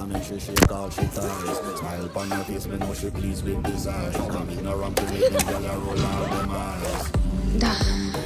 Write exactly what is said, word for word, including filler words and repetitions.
and make she shake all she ties. Smile upon her face, me know she pleased with desire. She come ignorant to make them gyal a roll all them eyes.